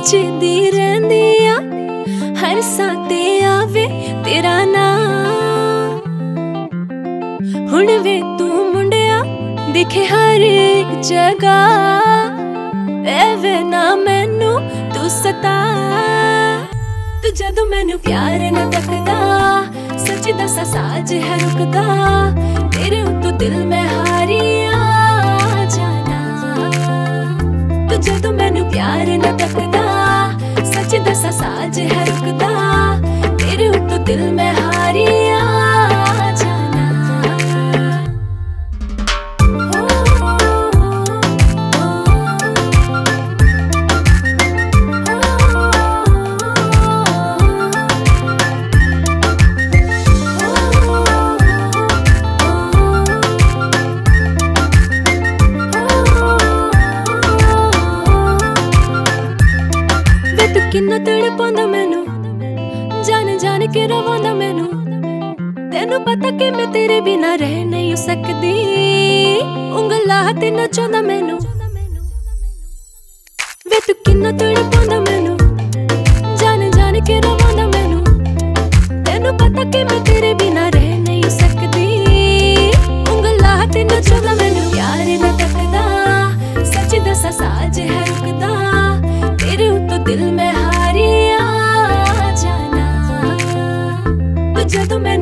सोचदी रहंदी आ हर साते आवे तेरा नाम। हुण वे तू मुंडिया दिखे हर एक जगह एवे ना मैनू तू सता। तू जदों मैनू प्यार न तकदा सच्ची दसा साज है रुकदा तेरे उत्तों दिल में हारी आ जाना। तू जदों मैनू प्यार न तकदा सच्ची दसा साज है रुकदा तेरे उत्तों दिल में हारी आ जाना। किन्ना तड़पांदा मैनू जान जान के रवांदा मैनू। तेनू पता कि मैं तेरे बिना रह नहीं सकदी उंगला ते नचांदा मैनू। वे तू किन्ना तड़पांदा मैनू जान जान के रवांदा मैनू। तेनू पता कि मैं तेरे बिना रह नहीं सकदी उंगला ते नचांदा मैनू। प्यार न तकदा सच्ची दसा साज है रुकदा तेरे उत्तों दिल में हारी आ जाना। तू जदों